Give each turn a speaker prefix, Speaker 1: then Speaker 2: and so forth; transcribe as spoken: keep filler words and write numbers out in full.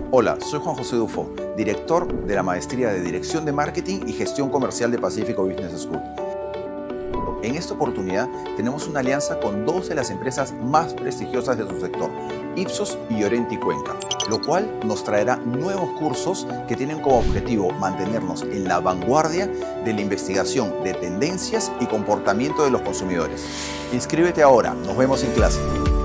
Speaker 1: Hola, soy Juan José Dufo, director de la Maestría de Dirección de Marketing y Gestión Comercial de Pacífico Business School. En esta oportunidad tenemos una alianza con dos de las empresas más prestigiosas de su sector, Ipsos y Llorenti Cuenca, lo cual nos traerá nuevos cursos que tienen como objetivo mantenernos en la vanguardia de la investigación de tendencias y comportamiento de los consumidores. Inscríbete ahora, nos vemos en clase.